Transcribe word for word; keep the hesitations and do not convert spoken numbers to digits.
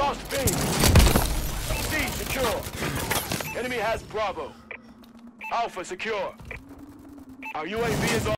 lost B. C secure. Enemy has Bravo. Alpha secure. Our U A V is on.